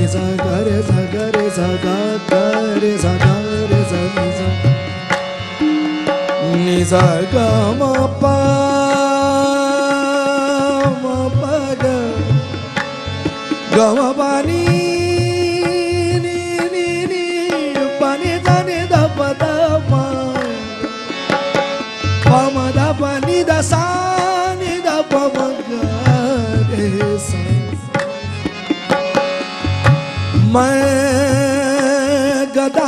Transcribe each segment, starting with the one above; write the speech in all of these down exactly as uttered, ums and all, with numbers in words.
नि सा गा रे सा गा रे सा गा गा रे सा गा रे सा नि सा नि सा गा म पा म पा गा गा म पा नि नि नि नि पा नि दा नि दा पा दा मा पा म दा पा नि दा सा नि दा पा म गा रे सा मैं गदा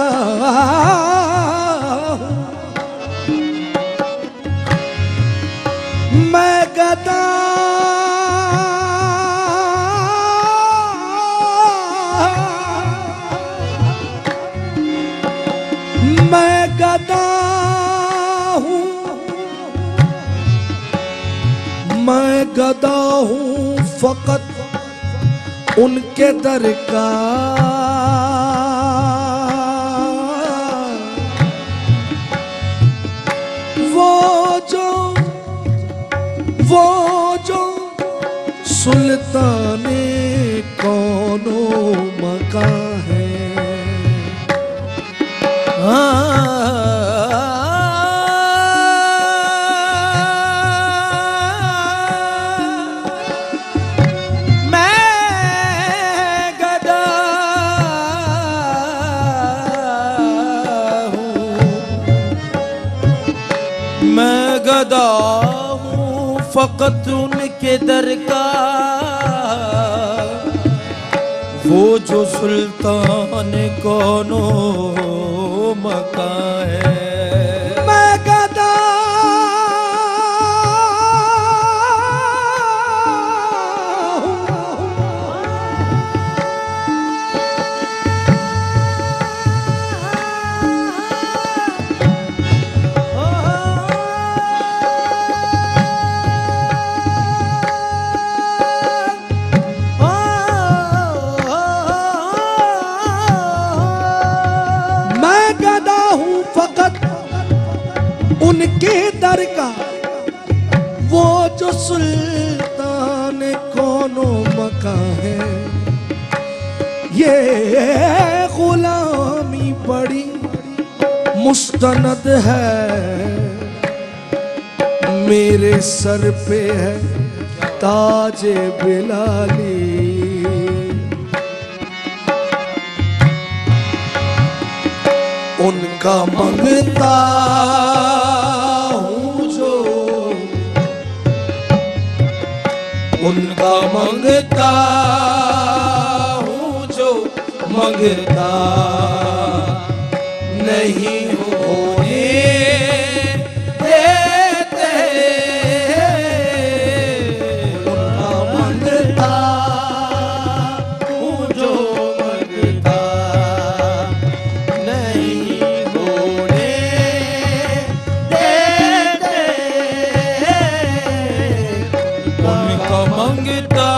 मैं गदा मैं गदा हूँ मैं गदा हूँ फकत उनके दर का वो जो वो जो सुल्ताने कौनो मका है। मैं गदा हूँ फकत उनके दर का वो जो सुल्तान कौनो मका है। मैं गदा उनके दर का वो जो सुल्तान कौनो मका है। ये गुलामी बड़ी मुस्तनद है मेरे सर पे है ताजे बिलाली। उनका मंगता हूँ जो उनका मंगता हूँ जो मंगता नहीं होने देते। उनका मंगता हूँ जो मंगता नहीं होने देते। उनका मंगता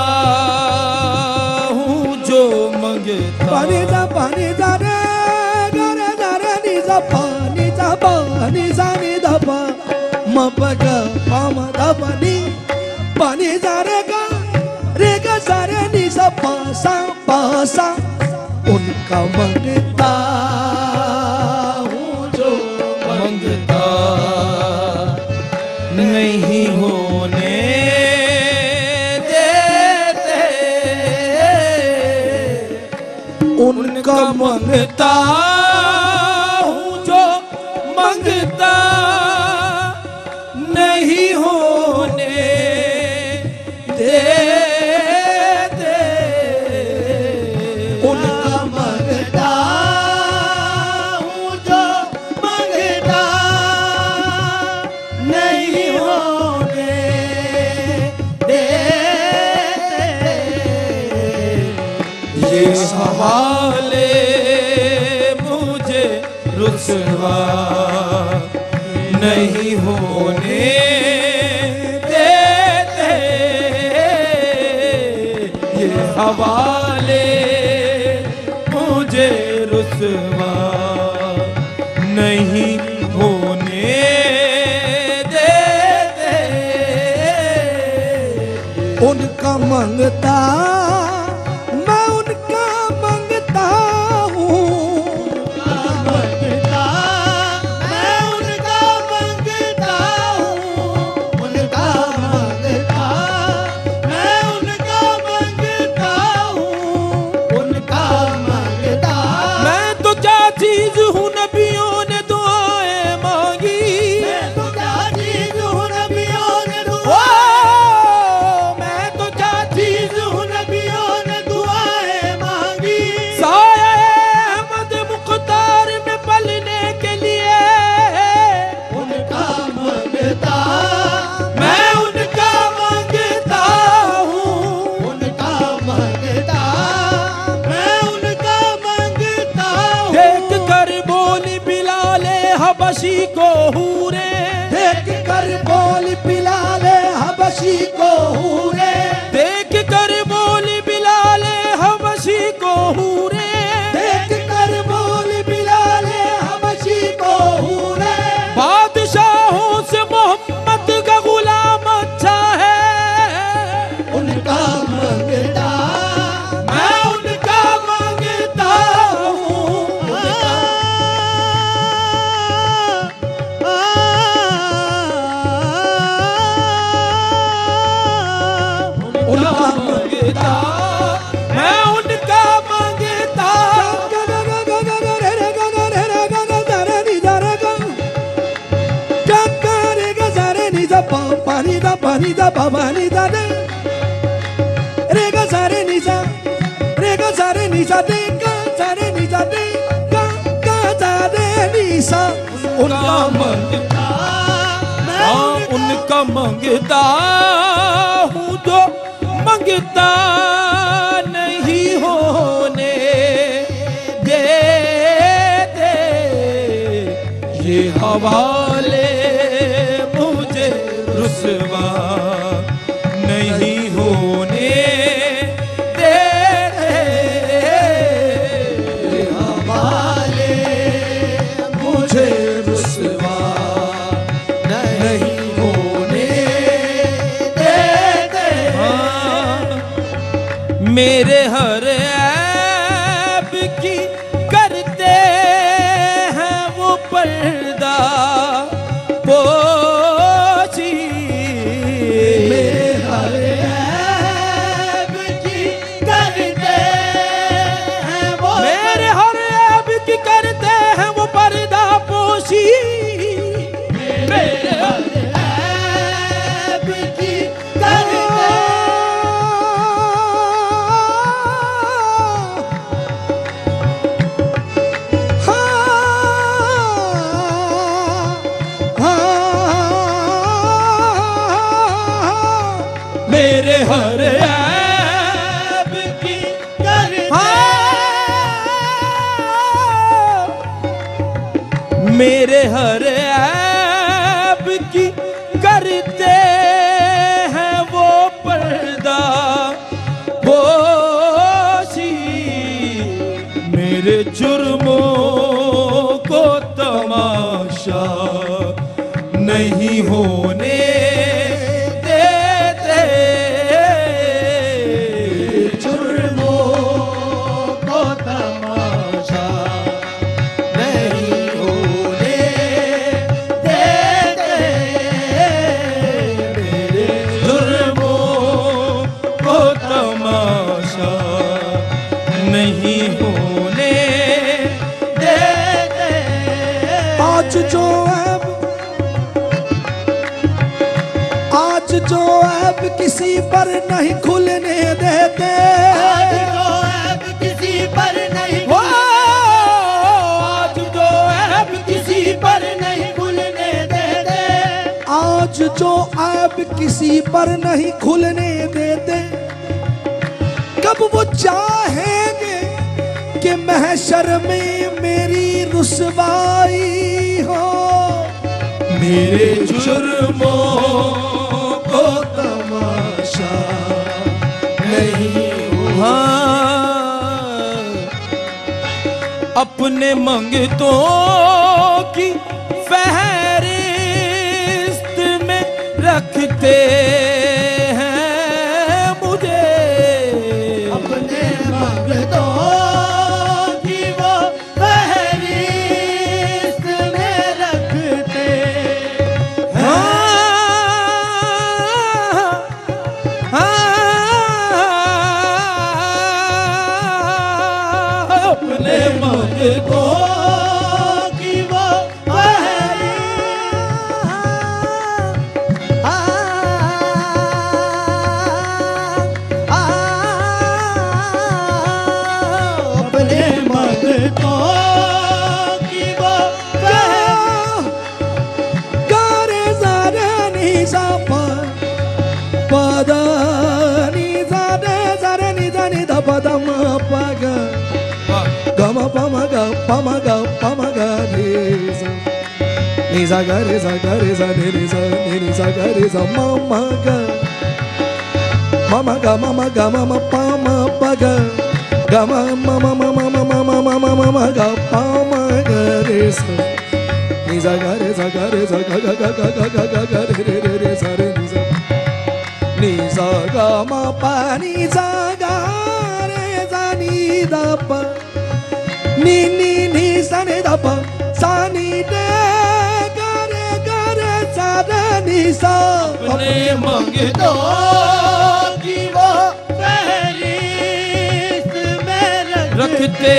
हूँ जो मंगता। पानी जा पानी जा रे गा रे जा रे नि जा पानी जा पानी जा नि दा पा म प गा पा म दा पा नि पानी जा रे गा रे गा जा रे नि जा पा सा पा सा। उनका मंगता हूँ जो मंगता नहीं होने देते। उनका मंगता हूँ जो मंगता नहीं होने देते। उनका मंगता हूँ जो मंगता नहीं होने देते। ये सवाले मुझे रुसवा नहीं होने देते। ये हवाले मुझे रुसवा नहीं होने देते। उनका मंगता मैं उनका हबशी को हूरे, देख कर बोल बिलाले हबशी को हूरे, देख कर बोली बिलाले हबशी को हूरे, देख कर बोल बिलाले हबशी को हूरे। बादशाहों से मोहम्मद का गुलाम अच्छा है, उनका मंगता मैं उनका मांगता हूँ। उनका मांगता मैं उनका मांगता। पानी दा पानी दा पानी दा दे रे गा सारे निजा रे गा सारे निजा दे गा सारे निजा दे गा गा सारे निजा। उनका मांगता हाँ उनका मांगता हूँ जो मांगता नहीं होने देते, ये हवाले मुझे रुसवा नहीं होने देते, ये हवाले मुझे रुसवा नहीं होने देते। मेरे हर ऐब की करते हैं वो पर्दा पोशी, मेरे हर ऐब की करते हैं वो मेरे हर ऐब की करते हैं वो पर्दा पोशी, मेरे हर ऐब की करते मेरे हर ऐब की करते मेरे हर ऐब की करते हैं वो पर्दा पोशी, मेरे जुर्मों को तमाशा नहीं होने देते, जुर्मों को तमाशा नहीं होने देते, मेरे जुर्मों को तमाशा नहीं होने देते। आज जो ऐब आज जो ऐब किसी पर नहीं खुलने देते, आज जो ऐब किसी पर नहीं वो आज जो ऐब किसी पर नहीं खुलने देते, आज जो ऐब किसी पर नहीं खुलने देते, कब वो चाहेंगे कि महशर में मेरी रुसवाई हो, मेरे जुर्मों को तमाशा नहीं हो। अपने मंगतों की फहरिस्त में रखते हैं मुझे, अपने मंगतों की वो फहरिस्त में रखते हाँ, हाँ, अपने मंगतों की वो अपने मंगतों की वो गारे सारे निशा पर पद निशा दे सारे निशा निधा पदम पग गम पम ग पम ग पम ग रे ni sa ga re sa ga re sa ni ni sa ni ni sa ga re sa ma ma ga ma ma ga ma ma ga ma ma pa ma pa ga ga ma ma ma ma ma ma ma ma ma ma ma ga pa ma ga re sa ni sa ga re sa ga re sa ga ga ga ga ga ga ga ga re re re re sa re ni sa ni sa ga ma pa ni sa ga re sa ni da pa ni ni ni sa ni da pa sa ni de ga re ga re sa da ni sa अपने मंगतों की वो फहरिस्त में रखते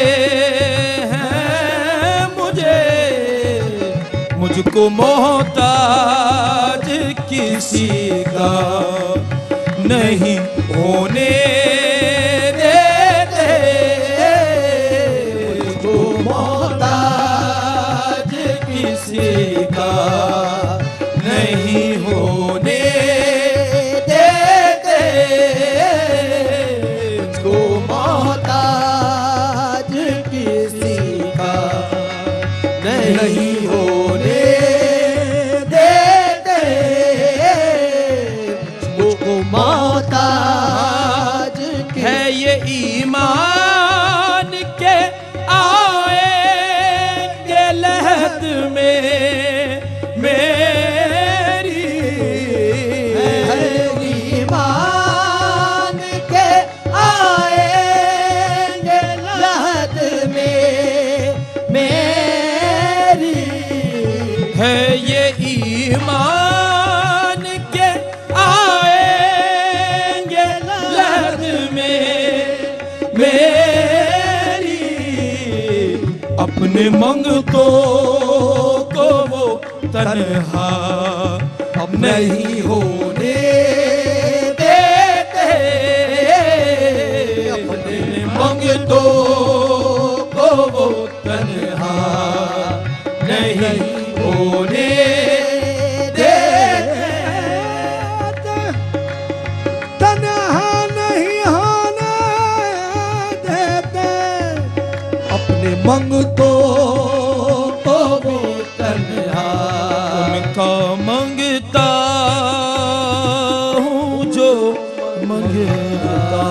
हैं मुझे, मुझको मोहताज किसी का नहीं होने देते, मुझको मोहताज किसी का नहीं होने देते, मुझको मोहताज किसी का नहीं होने देते, मुझको मोहताज है ये ईमान के आएंगे लहद में मेरी, है ईमान के आएंगे लहद में मेरी, है ये ईमान के आएंगे लहद में मेरी, अपने मंगतों को वो तन्हा अब नहीं होने देते, अपने मंगतों को वो तन्हा नहीं होने देते, तन्हा नहीं होने देते, अपने मंगतों को वो तन्हा उनका मंगता हूँ जो मंगता।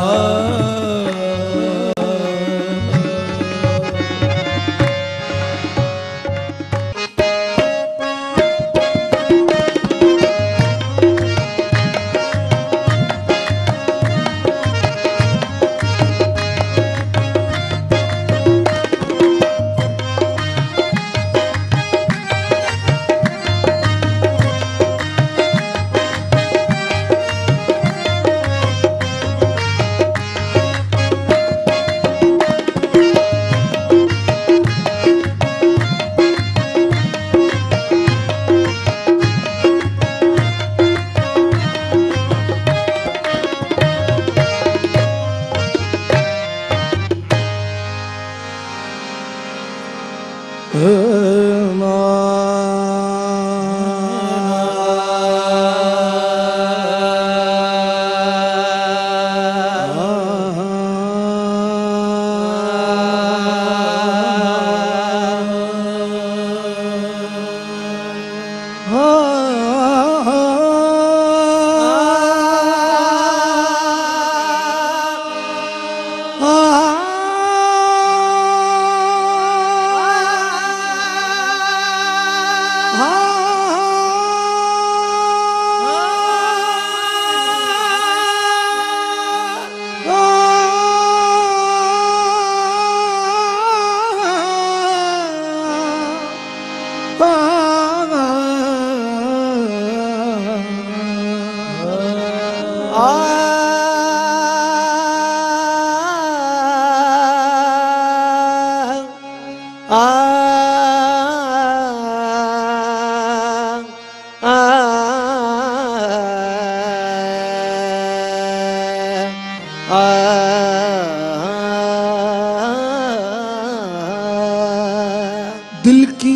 दिल की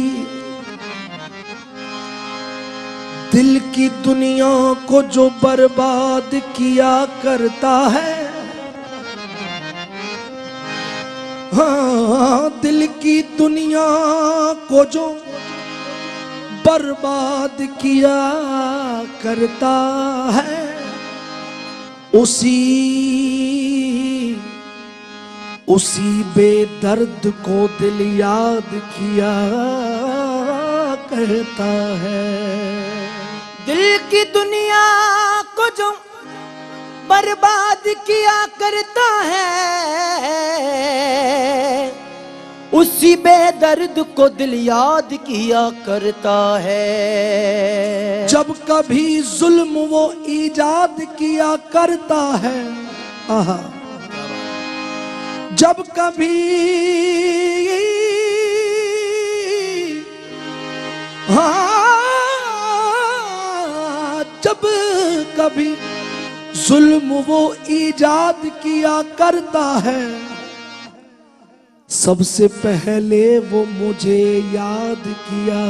दिल की दुनिया को जो बर्बाद किया करता है, हाँ दिल की दुनिया को जो बर्बाद किया करता है, उसी उसी बेदर्द को दिल याद किया करता है। दिल की दुनिया को जो बर्बाद किया करता है, उसी बेदर्द को दिल याद किया करता है। जब कभी जुल्म वो ईजाद किया करता है, आहा, जब कभी हाँ जब कभी जुल्म वो ईजाद किया करता है, सबसे पहले वो मुझे याद किया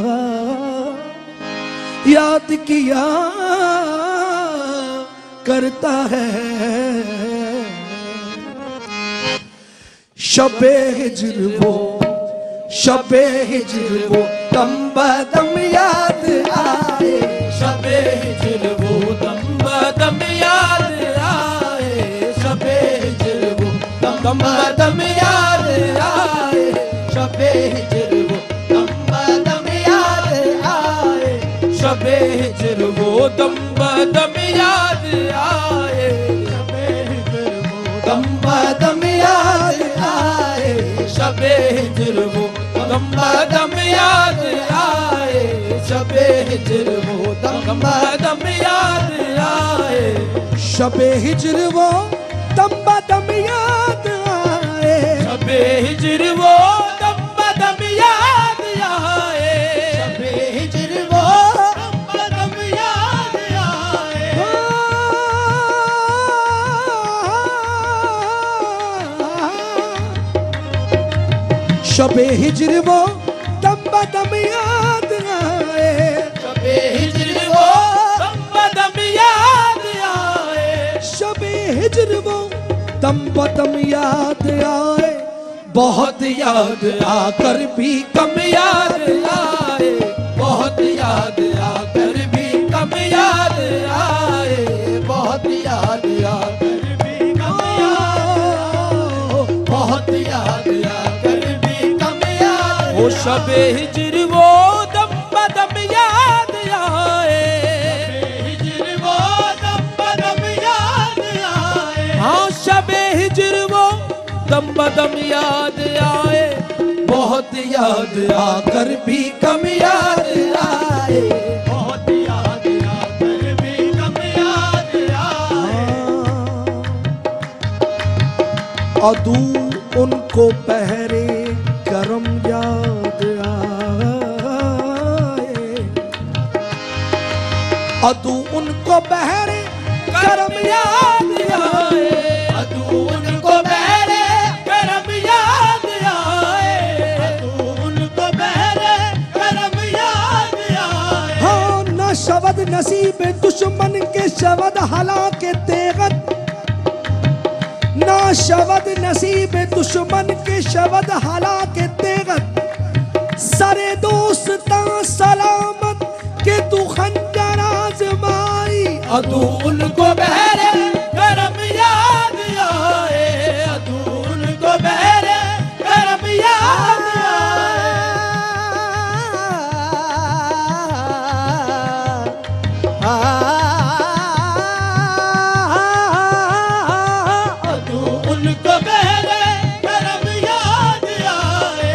याद किया करता है। शबे हिज्र वो शबे हिज्र वो दम बदम याद आए, शबे हिज्र वो दम बदम याद आए, शबे हिज्र वो दम बदम याद आए, शबे हिज्र वो दम बदम याद आए, शबे हिज्र वो दम बदम याद आए, शबे हिज्र वो दम बदम याद आए, शबे हिज्र वो दम बदम याद आए, शबे हिज्र वो दम बदम याद आए, शबे हिज्र वो दम बदम याद आए, शबे हिज्र वो दम बदम याद आए, शबे हिज्र वो दम बदम याद आए। शबे हिज्र वो दम बदम याद आए, शबे हिज्र वो दम बदम याद आए, शबे हिज्र वो दम बदम याद आए। बहुत याद आकर भी कम याद आए, बहुत याद आकर भी कम याद आए, बहुत याद आकर भी कम याद, बहुत याद आकर भी कम याद। वो शबे हिज्र वो दम बदम याद आए, हिज्र वो दम बदम याद आए, हाँ शबे हिज्र वो दम बदम याद आए, बहुत याद आकर भी कम याद आए, बहुत याद आकर भी कम याद आए। अदू उनको पहरे करम याद आए, अदू उनको बहरे करम याद आए, अदू उनको बहरे करम याद आए, अदू उनको बहरे करम याद आए। हाँ न शबद नसीब दुश्मन के शबद हला के तेगत, ना शबद नसीब दुश्मन के शबद हला के तेगत, सरे दोस्तां सलामत के तू खंजर आजमाई। अदू उनको बहरे करम याद आए, अदू उनको बहरे करम याद आए, अदू उनको बहरे करम याद आए।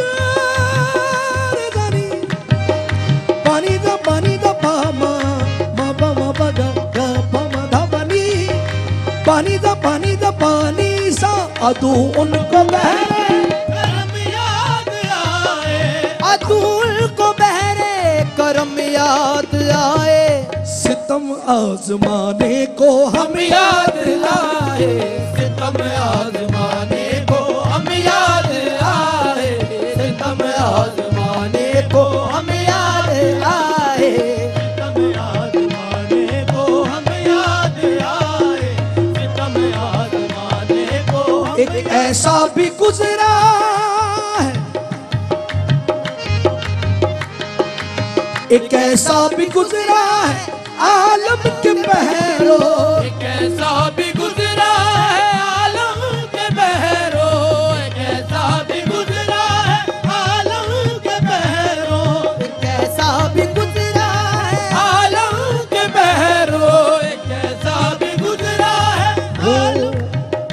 पानी दा पानी दा पामा मा बा मा बा गा गा पा मा धा पानी, पानी दा पानी दा पानी सा अदू उनको बहरे करम याद आए, अदू उनको बहरे करम याद आए, सितम आजमाने को हम हम याद आए, सितम आजमाने को हम याद आए, सितम आजमाने को हम याद आए, सितम आजमाने को हम याद आए, सितम आजमाने को हम एक ऐसा भी गुजरा है, एक ऐसा भी गुजरा है आलम के पहरो, एक ऐसा भी गुजरा है आलम के बहरो, एक ऐसा भी गुजरा है आलम के बहरो, एक ऐसा भी गुजरा है आलम के बहरो, एक ऐसा भी गुजरा है आलम।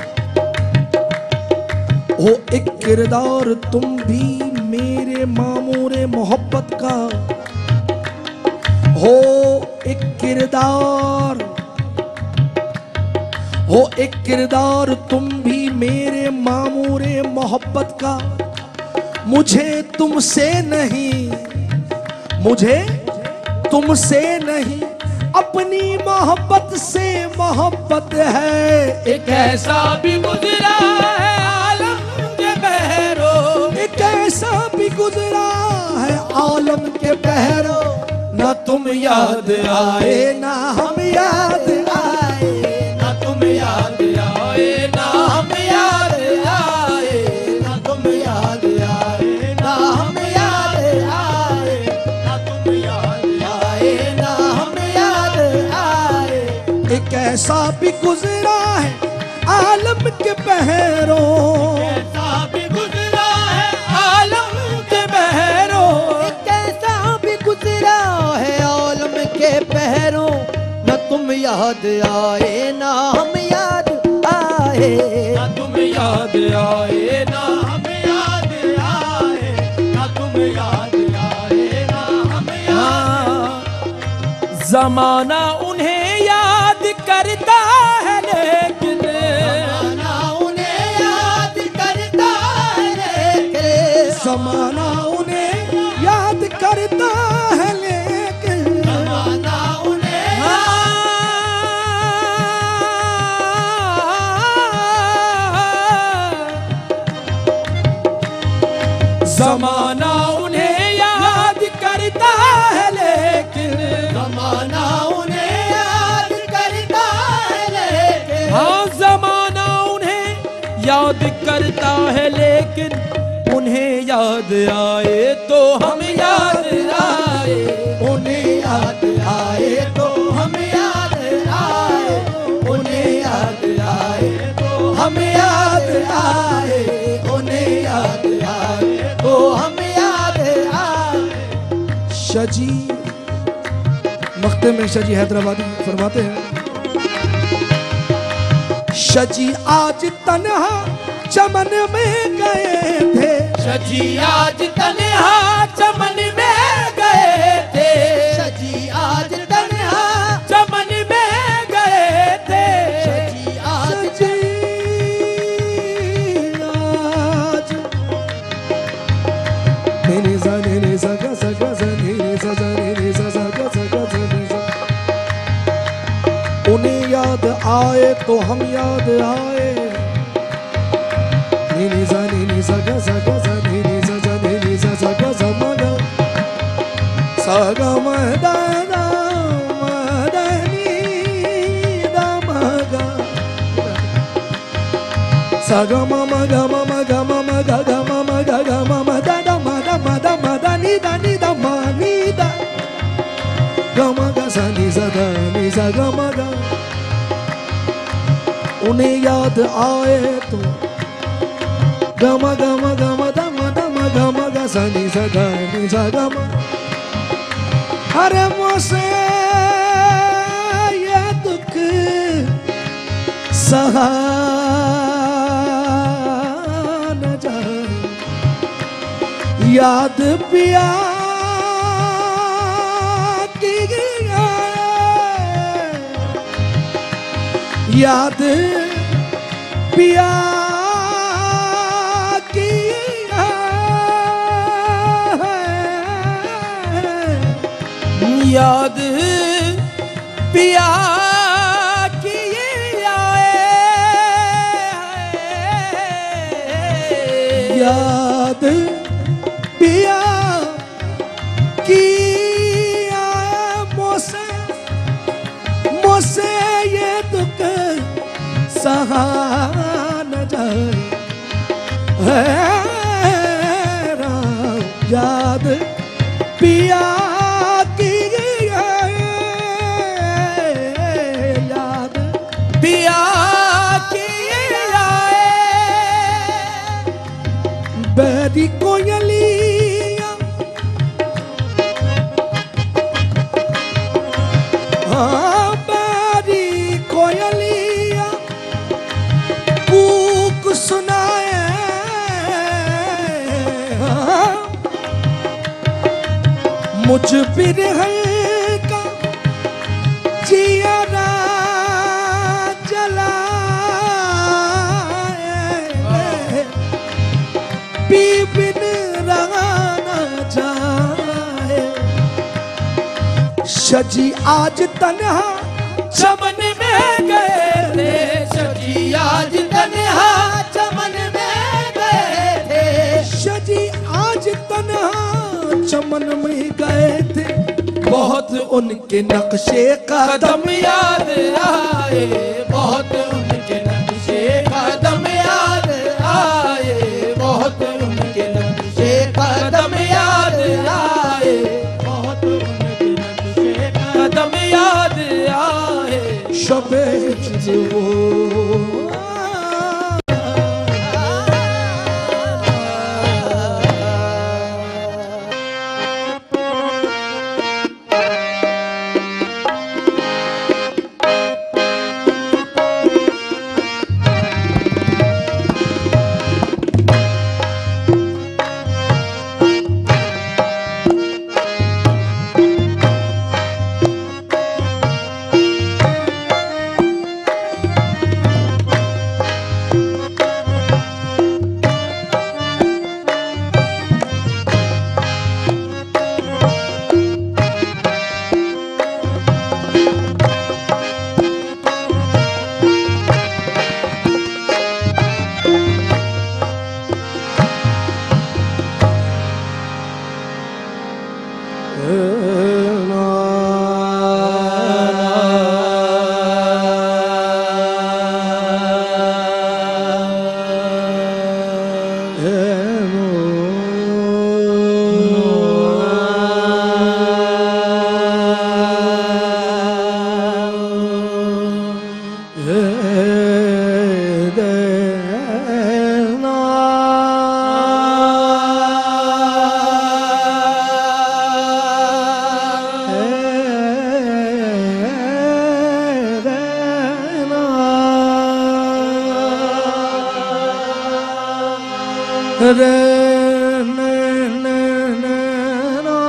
हो एक किरदार तुम भी मेरे मामूरे मोहब्बत का, हो एक किरदार, हो एक किरदार तुम भी मेरे मामूरे मोहब्बत का। मुझे तुमसे नहीं, मुझे तुमसे नहीं, अपनी मोहब्बत से मोहब्बत है। एक ऐसा भी गुजरा है आलम के बहरो, एक ऐसा भी गुजरा है आलम के पहरो, ना तुम याद आए ना हम याद आए, ना तुम याद आए, ना हम याद आए, ना तुम याद आए, ना हम याद आए, ना तुम याद आए, ना हम याद आए। एक ऐसा भी गुजरा है आलम के पहरो, ऐसा भी गुजरा है आलम के बहरो, एक ऐसा भी गुजरा है आलम के पहरों, न तुम याद आए ना हम याद आए, ना तुम याद आए, ना हम याद आए, ना तुम याद आए, ना हम याद। जमाना उन्हें याद करता है लेकिन, जमाना उन्हें याद करता है लेकिन, जमाना उन्हें याद करता है लेकिन, जमाना उन्हें जमाना उन्हें याद करता है लेकिन, जमाना उन्हें याद करता है लेकिन, हाँ जमाना उन्हें याद करता है लेकिन, उन्हें याद आए तो हम याद आए, उन्हें याद आए तो हम याद आए, उन्हें याद आए तो हम याद आए, उन्हें याद आए तो हम याद आए। शजी मख्ते में शजी हैदराबादी फरमाते हैं, शजी आज तन्हा चमन में गए थे, सजी आज तन्हा चमन में गए थे, सजी आज तन्हा चमन में गए थे, सजी आज सजी आज नी सा नी सा गा सा गा सा नी सा सा नी सा सा गा सा गा सा नी सा। उन्हें याद आए तो हम याद आए, नी नी सा नी सा गा सा गा सा नी नी सा सा नी नी सा सा गा सा म गा सा गा म दा दा म दा नी दा म गा सा गा म म गा म म गा म म गा गा म म गा गा म म दा दा म दा म दा म दा नी दा नी दा म नी दा गा म गा सा नी सा गा नी सा गा म गा। उन्हें याद आए तो गम गम गम दम दम गम ग सा नी सा गा नी सा गा म। अरे मुझसे ये दुख सहा न जाए, याद पिया की याद पिया की याद पिया की आए, याद पिया की आए, मोसे मोसे ये दुख सहा न जाए, है राम याद पिया बैरी कोयलिया हाँ बैरी कोयलिया कूक सुनाए हाँ, मुझ बिरहल का जियारा बिन रहा न जाए सजी आज तन्हा चमन में गए थे सजी आज तन्हा चमन में गए थे सजी आज तन्हा चमन में गए थे बहुत उनके नक्शे कदम याद आए बहुत उनके नक्शे कदम याद आए बहुत उनके नक्शे कदम याद आए बहुत उनके नक्शे कदम याद आए शबे वो रे ने ने ने ना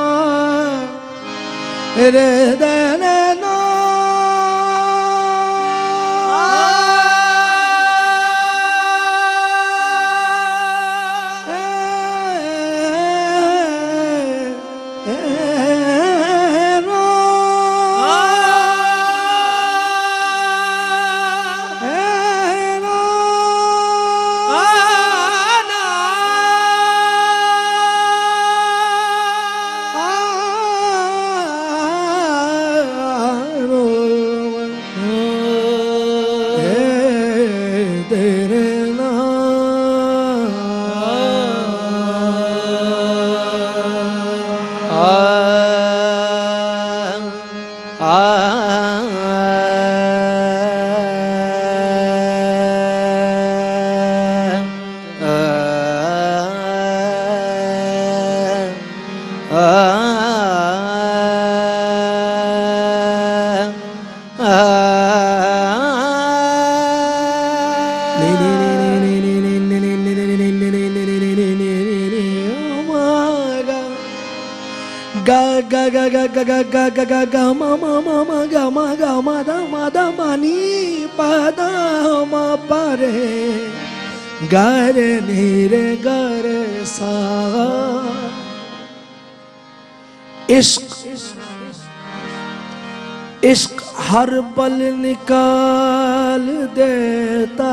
रे दे ने ना ga ga ga ga ga ga ga ga ga ga ma ma ma ma ga ma ga ma da ma da ma ni pa da ma pa re ga re ni re ga re sa इश्क इश्क हर पल निकाल देता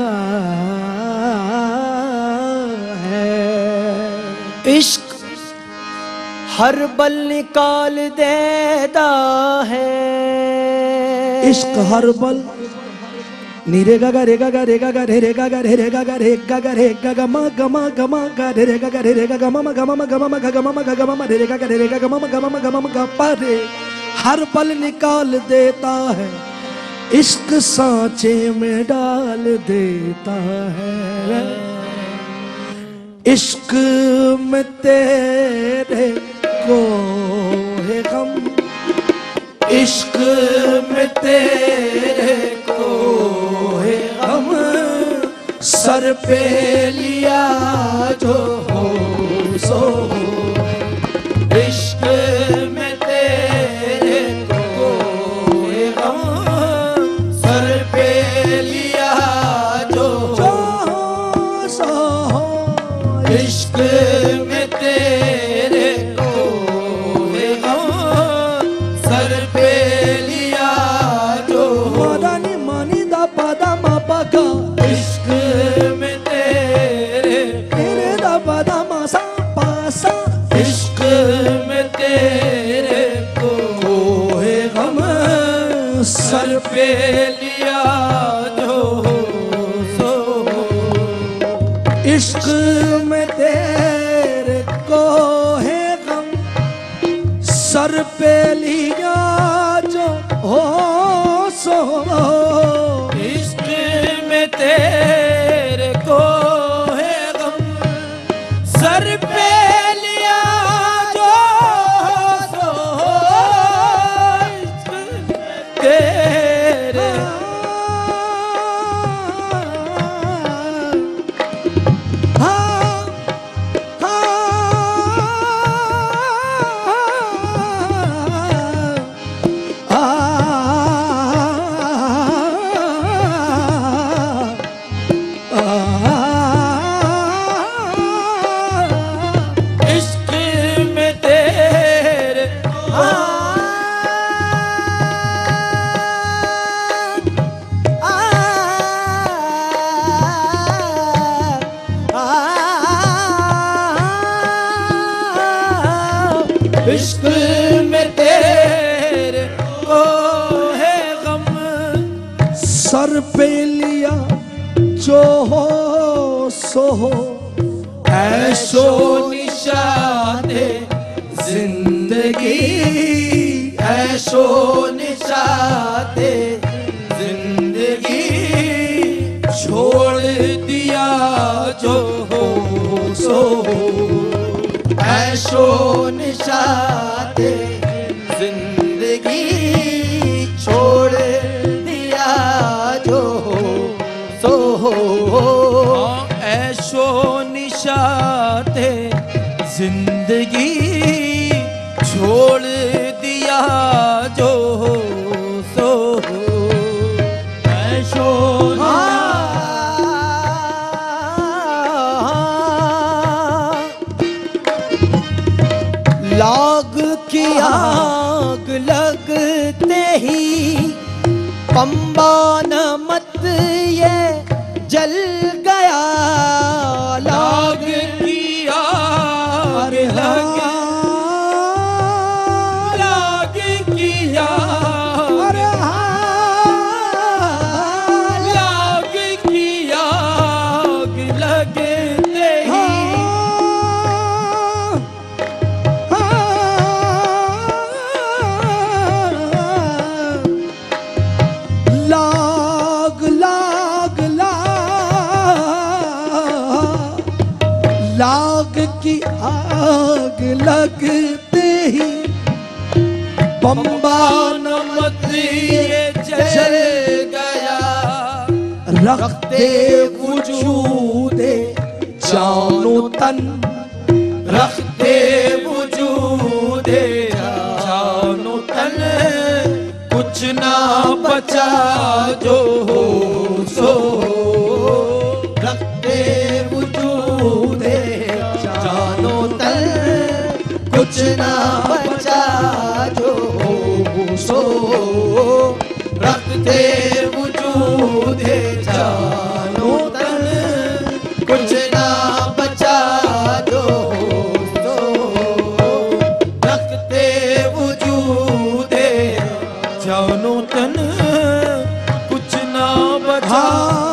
है इश्क हर पल निकाल देता है इश्क हर पल नी रे गा गा रे गा गा रे गा गा रे रे गा गा रे रे गा गा रे गा गा रे गा गा मा गा मा गा मा गा रे रे गा गा रे रे गा गा मा मा गा मा मा गा मा मा गा गा मा मा गा गा मा मा रे रे गा गा रे रे गा गा मा मा गा मा मा गा मा मा गा पा रे हर पल निकाल देता है इश्क सांचे में डाल देता है इश्क में तेरे को है गम, इश्क में तेरे को है गम, सर पे लिया जो हो सो हो। इश्क में तेरे को है गम, सर पे लिया जो हो सो हो। इश्क में तेरे को है गम, सर पे लिया जो हो। मदानी मनी दा पदा मा पगा, इश्क में तेरे तेरे दा पदा मा सा पा सा। इश्क में तेरे को है गम, सर पे लिया जो हो सो हो। इश्क में तेरे को है गम, सर पे लिया जो हो सो हो। इश्क में तेरे को है गम, सर पे लिया जो सो हो। इश्क में तेरे इश्क में तेरे इश्क में तेरे को है गम, सर पे लिया जो हो सो हो। ऐशो निशाते जिंदगी, ऐशो निशाते जिंदगी, छोड़ दिया जो हो सो हो। ऐशो निशाते जिंदगी, छोड़ दिया जो हो सो हो। ऐशो निशाते जिंदगी, छोड़ दिया जो हो सो हो। ऐशो लाग की आग लगते ही पंबा नमत ये जल गया। लाग की आग लग लाग की आग लाग की आग लगते ही लाग लाग लाग लाग की आग लगते ही पंबा नमत ये जल गया। रखते वजूदे जानो तन, रखते वजूदे जानो तन, कुछ ना बचा जो हो सो हो। रखते वजूदे जानो तन, कुछ ना बचा जो हो सो हो। रखते वजूदे जानो तन, कुछ ना बचा जो हो सो हो। रखते वजूदे जानो तन, कुछ ना बचा।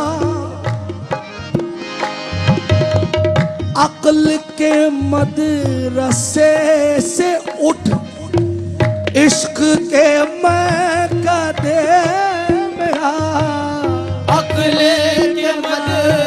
अक्ल के मदरसे से उठ, इश्क के मैं कदे मेरा। अक्ल के मदरसे